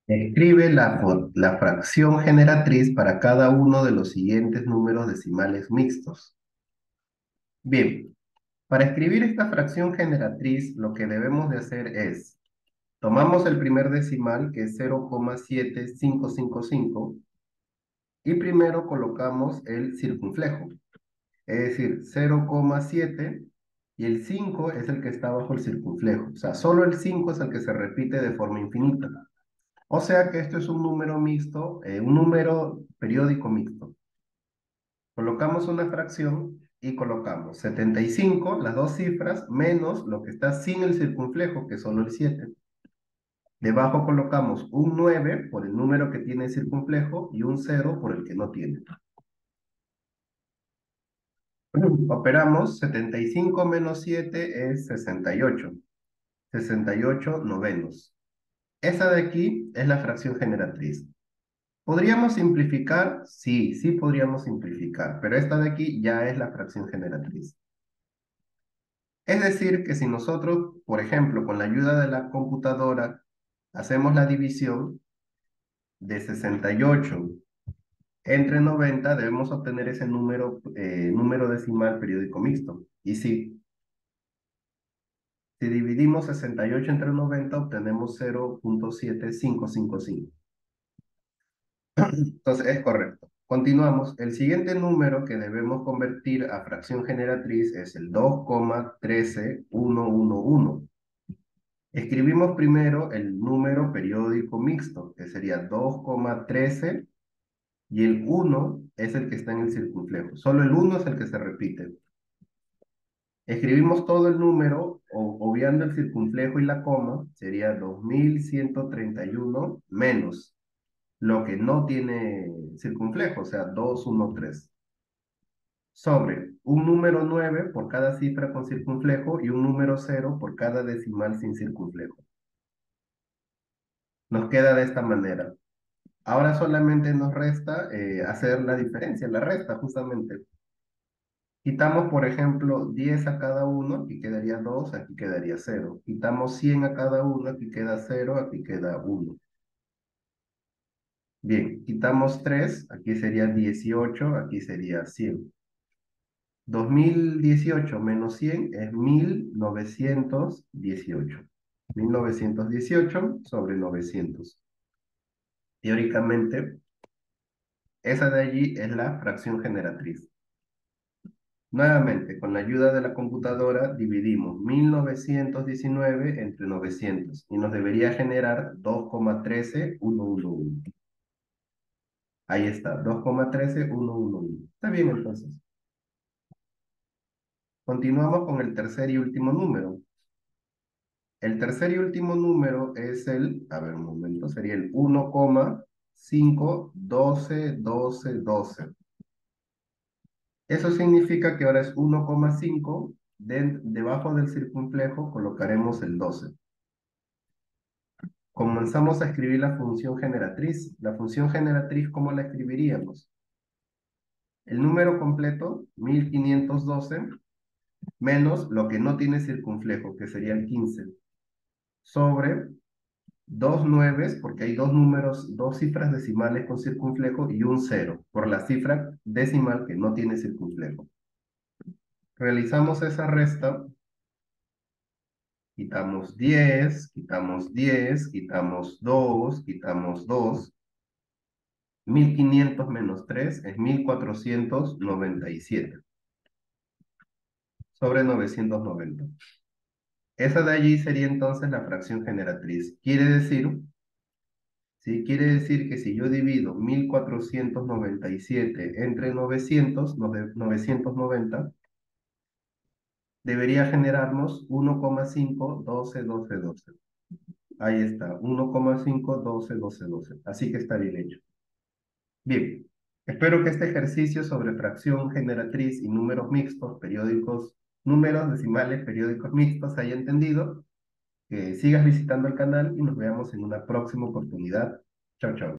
Escribe la fracción generatriz para cada uno de los siguientes números decimales mixtos. Bien, para escribir esta fracción generatriz, lo que debemos de hacer es, tomamos el primer decimal, que es 0,7555, y primero colocamos el circunflejo, es decir, 0,7, y el 5 es el que está bajo el circunflejo. O sea, solo el 5 es el que se repite de forma infinita. O sea que esto es un número mixto, un número periódico mixto. Colocamos una fracción y colocamos 75, las dos cifras, menos lo que está sin el circunflejo, que es solo el 7. Debajo colocamos un 9 por el número que tiene el circunflejo y un 0 por el que no tiene. Operamos, 75 menos 7 es 68. 68 novenos. Esa de aquí es la fracción generatriz. ¿Podríamos simplificar? Sí, sí podríamos simplificar, pero esta de aquí ya es la fracción generatriz. Es decir, que si nosotros, por ejemplo, con la ayuda de la computadora, hacemos la división de 68 entre 90, debemos obtener ese número decimal periódico mixto. Y sí, si dividimos 68 entre 90, obtenemos 0,7555. Entonces, es correcto. Continuamos. El siguiente número que debemos convertir a fracción generatriz es el 2,13111. Escribimos primero el número periódico mixto, que sería 2,13, y el 1 es el que está en el circunflejo. Solo el 1 es el que se repite. Escribimos todo el número, obviando el circunflejo y la coma, sería 2131 menos lo que no tiene circunflejo, o sea, 213. Sobre un número 9 por cada cifra con circunflejo y un número 0 por cada decimal sin circunflejo. Nos queda de esta manera. Ahora solamente nos resta hacer la diferencia, la resta justamente. Quitamos, por ejemplo, 10 a cada uno, aquí quedaría 2, aquí quedaría 0. Quitamos 100 a cada uno, aquí queda 0, aquí queda 1. Bien, quitamos 3, aquí sería 18, aquí sería 100. 2018 menos 100 es 1918. 1918 sobre 900. Teóricamente, esa de allí es la fracción generatriz. Nuevamente, con la ayuda de la computadora, dividimos 1919 entre 900 y nos debería generar 2,13111. Ahí está, 2,13111. Está bien entonces. Continuamos con el tercer y último número. El tercer y último número es a ver un momento, sería el 1,5121212. Eso significa que ahora es 1,5, debajo del circunflejo colocaremos el 12. Comenzamos a escribir la función generatriz. La función generatriz, ¿cómo la escribiríamos? El número completo, 1512, menos lo que no tiene circunflejo, que sería el 15, sobre dos nueves, porque hay dos números, dos cifras decimales con circunflejo y un cero, por la cifra decimal que no tiene circunflejo. Realizamos esa resta, quitamos 10, quitamos 10, quitamos 2, quitamos 2. 1500 menos 3 es 1497 sobre 990. Esa de allí sería entonces la fracción generatriz. Quiere decir, ¿sí? Quiere decir que si yo divido 1497 entre 990, debería generarnos 1,5121212. Ahí está, 1,5121212. Así que está bien hecho. Bien, espero que este ejercicio sobre fracción generatriz y números mixtos, periódicos, números decimales periódicos mixtos, haya entendido. Que sigas visitando el canal y nos veamos en una próxima oportunidad. Chao, chao.